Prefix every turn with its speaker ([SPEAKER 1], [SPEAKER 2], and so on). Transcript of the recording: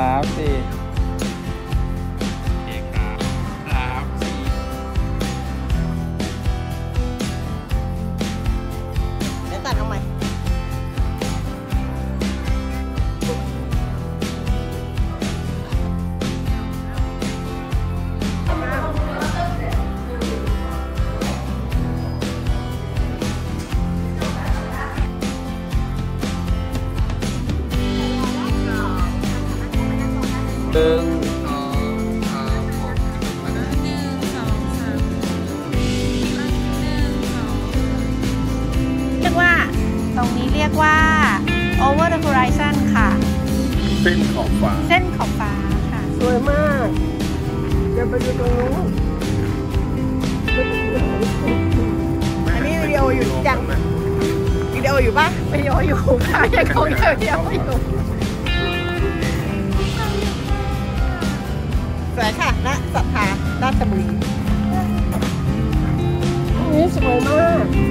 [SPEAKER 1] ครับสี่
[SPEAKER 2] โอเคครับครับสี่
[SPEAKER 3] เดี๋ยวตัดเอาใหม่
[SPEAKER 1] หนึ่ง
[SPEAKER 2] สองสามหก1 2 3
[SPEAKER 3] เรียกว่าตรงนี้เรียกว่า over the horizon ค่ะ
[SPEAKER 1] เส้นขอบฟ้า
[SPEAKER 3] เส้นขอบฟ้าค่ะ
[SPEAKER 4] สวยมากจะไปดูตรงนู้น
[SPEAKER 3] อันนี้วิดีโออยู่จังวิดีโออยู่ปะวิดีโออยู่ค่ะยังคงวิดีโออยู่สวยค่ะณศรัทธาราชบุรี
[SPEAKER 4] นี่สวยมาก